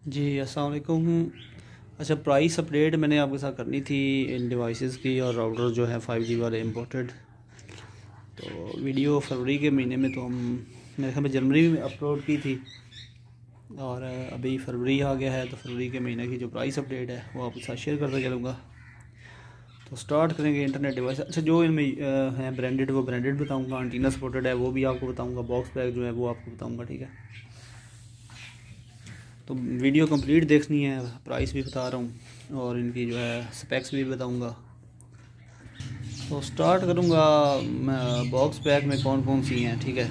जी अस्सलाम वालेकुम। अच्छा, प्राइस अपडेट मैंने आपके साथ करनी थी इन डिवाइसेस की, और राउटर जो है 5G वाले इम्पोर्टेड। तो वीडियो फरवरी के महीने में तो हम मेरे ख्याल में जनवरी में अपलोड की थी, और अभी फरवरी आ गया है तो फरवरी के महीने की जो प्राइस अपडेट है वो आपके साथ शेयर करता चलूँगा। तो स्टार्ट करेंगे इंटरनेट डिवाइस। अच्छा, जो इनमें हैं ब्रांडेड वो ब्रांडेड बताऊँगा, एंटीना सपोर्टेड है वो भी आपको बताऊँगा, बॉक्स पैक जो है वो आपको बताऊँगा, ठीक है। तो वीडियो कंप्लीट देखनी है, प्राइस भी बता रहा हूँ और इनकी जो है स्पेक्स भी बताऊँगा। तो स्टार्ट करूँगा बॉक्स पैक में कौन कौन सी हैं, ठीक है।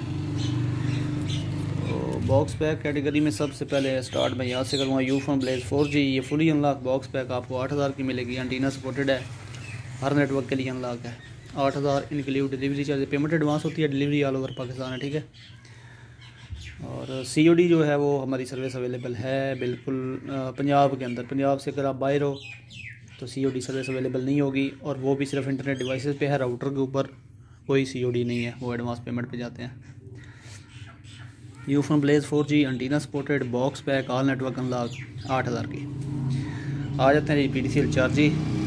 तो बॉक्स पैक कैटेगरी में सबसे पहले स्टार्ट मैं यहाँ से करूँगा यूफोन ब्लेज 4G। ये फुली अनलॉक बॉक्स पैक आपको 8000 की मिलेगी। एंटीना सपोर्टेड है, हर नेटवर्क के लिए अनलॉक है। 8000 include delivery charge, payment advance होती है, डिलीवरी ऑल ओवर पाकिस्तान है, ठीक है। और COD जो है वो हमारी सर्विस अवेलेबल है बिल्कुल पंजाब के अंदर। पंजाब से अगर आप बाहर हो तो COD सर्विस अवेलेबल नहीं होगी, और वो भी सिर्फ इंटरनेट डिवाइसेस पे है। राउटर के ऊपर कोई COD नहीं है, वो एडवांस पेमेंट पे जाते हैं। Ufone Blaze 4G antenna supported box pack all network unlock 8000 की। आ जाते हैं जी PTCL चार्जी।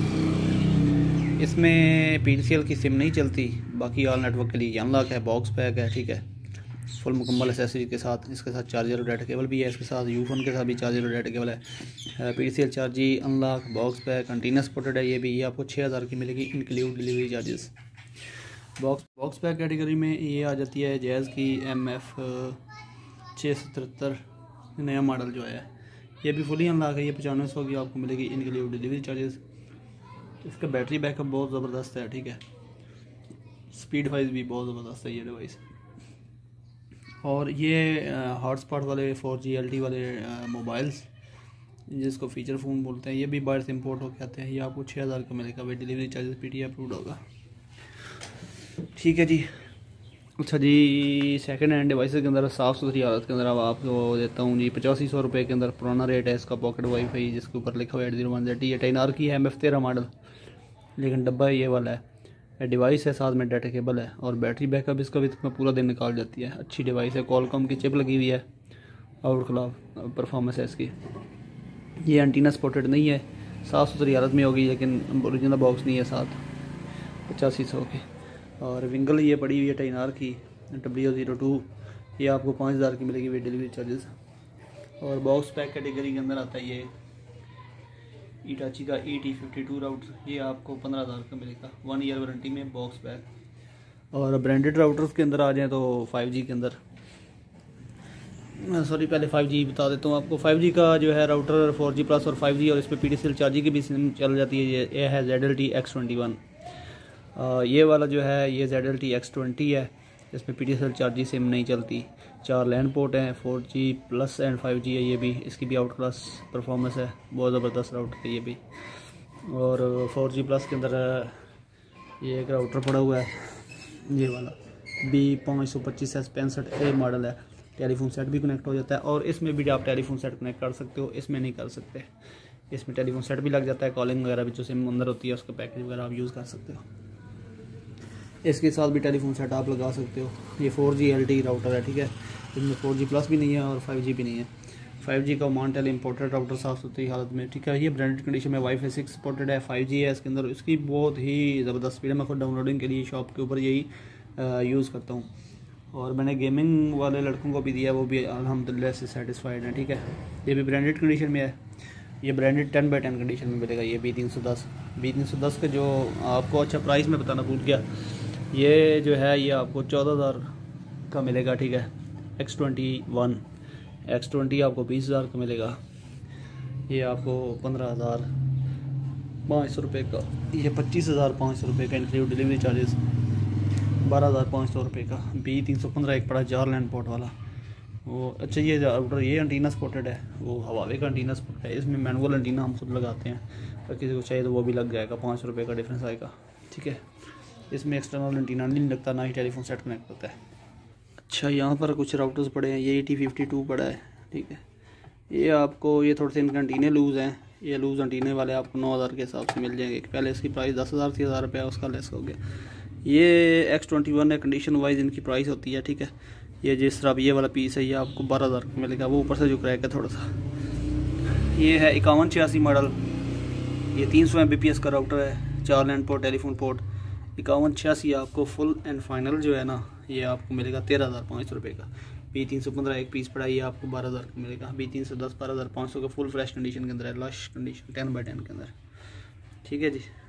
इसमें PTCL की सिम नहीं चलती, बाकी ऑल नेटवर्क के लिए अनलॉक है, बॉक्स पैक है, ठीक है। फुल मुकम्मल एसेसरी के साथ, इसके साथ चार्जर और डाटा केबल भी है, इसके साथ यूफोन के साथ भी चार्जर और डाटा केबल है। PTCL Charji unlock box pack antenna supported है। ये आपको 6000 की मिलेगी include delivery charges. Box pack category में ये आ जाती है जैज़ की MF 677 नया मॉडल जो है, ये भी फुली अनलॉक है। ये 9500 की आपको मिलेगी इंक्लूड डिलीवरी चार्जेस। इसका बैटरी बैकअप बहुत ज़बरदस्त है, ठीक है। स्पीड वाइज भी बहुत ज़बरदस्त है ये डिवाइस। और ये हॉटस्पॉट वाले 4G LTE वाले मोबाइल्स, जिसको फ़ीचर फ़ोन बोलते हैं, ये भी बाहर से इम्पोर्ट होकर आते हैं। ये आपको 6000 का मिलेगा, वे डिलीवरी चार्जेस PTA अप्रूव्ड होगा, ठीक है जी। अच्छा जी, सेकंड हैंड डिवाइस के अंदर साफ़ सुथरी हालत के अंदर अब आपको देता हूँ जी 8500 रुपये के अंदर। पुराना रेट है इसका पॉकेट वाईफाई, जिसके ऊपर लिखा हुआ है 801Z। ये 10R की है, MF 13 मॉडल, लेकिन डब्बा ये वाला है। डिवाइस है, साथ में डाटा केबल है, और बैटरी बैकअप इसका भी पूरा दिन निकाल जाती है। अच्छी डिवाइस है, कॉलकॉम की चिप लगी हुई है, आउट क्लास परफॉर्मेंस है इसकी। ये एंटीना सपोर्टेड नहीं है, साफ़ सुथरी हालत में होगी, लेकिन ओरिजिनल बॉक्स नहीं है साथ। 8500 की। और विंगल ये पड़ी हुई है 10R की W02, ये आपको 5000 की मिलेगी विद डिलीवरी चार्जेस। और बॉक्स पैक कैटेगरी के अंदर आता है ये इटाची का ET52 राउटर, ये आपको 15000 का मिलेगा 1 ईयर वारंटी में, बॉक्स पैक। और ब्रांडेड राउटर्स के अंदर आ जाएँ तो 5G के अंदर, सॉरी पहले 5G बता देता हूँ आपको। 5G का जो है राउटर 4G प्लस और 5G, और इस पर PTCL चार्जी की भी सिम चल जाती है। ये है ZLT X21। ये वाला जो है ये ZLT X20 है, इसमें PTCL चार्जी सिम नहीं चलती। 4 लैंड पोर्ट हैं, 4G प्लस एंड 5G है ये भी। इसकी भी आउट क्लास परफॉर्मेंस है, बहुत ज़बरदस्त राउटर है ये भी। और 4G प्लस के अंदर ये एक राउटर पड़ा हुआ है, ये वाला B525S65A मॉडल है। टेलीफोन सेट भी कनेक्ट हो जाता है, और इसमें भी आप टेलीफोन सेट कनेक्ट कर सकते हो, इसमें नहीं कर सकते। इसमें टेलीफोन सेट भी लग जाता है, कॉलिंग वगैरह भी जो सिम अंदर होती है उसका पैकेज वगैरह आप यूज़ कर सकते हो। इसके साथ भी टेलीफोन सेट आप लगा सकते हो। ये 4G LTE राउटर है, ठीक है। इसमें 4G प्लस भी नहीं है और 5G भी नहीं है। 5G का मॉन्टेल इंपोर्टेड राउटर, साफ़ सुथरी हालत में, ठीक है। ये ब्रांडेड कंडीशन में वाईफाई 6 सपोर्टेड है, 5G है इसके अंदर। इसकी बहुत ही ज़बरदस्त स्पीड है, मैं खुद डाउनलोडिंग के लिए शॉप के ऊपर यही यूज़ करता हूँ। और मैंने गेमिंग वाले लड़कों को भी दिया, वो भी अल्हम्दुलिल्लाह से सेटिस्फाइड हैं, ठीक है। ये भी ब्रांडेड कंडीशन में है, ये ब्रांडेड 10/10 कंडीशन में मिलेगा। ये B310 का जो आपको, अच्छा प्राइस में बताना भूल गया, ये जो है ये आपको 14000 का मिलेगा, ठीक है। X20 आपको 20000 का मिलेगा। ये आपको 15500 रुपये का, ये 25500 रुपये का इंक्लूड डिलीवरी चार्जेस, 12500 रुपये का। B315 एक पड़ा 4 लैंड पोर्ट वाला वो। अच्छा, ये राउटर ये एंटीना सपोर्टेड है, वो हवावे का एंटीना सपोर्टेड है। इसमें मैनुअल एंटीना हम खुद लगाते हैं, अगर किसी को चाहिए तो वो भी लग जाएगा, 5 रुपये का डिफरेंस आएगा, ठीक है। इसमें एक्सटर्नल एंटीना नहीं लगता, ना ही टेलीफोन सेट कनेक्ट होता है। अच्छा, यहाँ पर कुछ राउटर्स पड़े हैं, ये ET52 पड़ा है, ठीक है। ये आपको, ये थोड़े से इनके एंटीने लूज़ हैं, ये लूज़ एंटीने वाले आपको 9000 के हिसाब से मिल जाएंगे। पहले इसकी प्राइस 10,000 थी, 1000 रुपये उसका लेस हो गया। ये X21 है, कंडीशन वाइज इनकी प्राइस होती है, ठीक है। ये जिस तरह ये वाला पीस है ये आपको 12000 का मिलेगा, वो ऊपर से जो क्रैक है थोड़ा सा। ये है 5186 मॉडल, ये 300 Mbps का राउटर है, 4 लैंड पोर्ट, टेलीफोन पोर्ट। 5186 आपको फुल एंड फाइनल जो है ना, ये आपको मिलेगा 13,500 रुपये का। B315 एक पीस पड़ा, ये आपको 12,000 का मिलेगा। B310 12,500 का फुल फ्रेश कंडीशन के अंदर है, लश कंडीशन 10/10 के अंदर। ठीक है जी।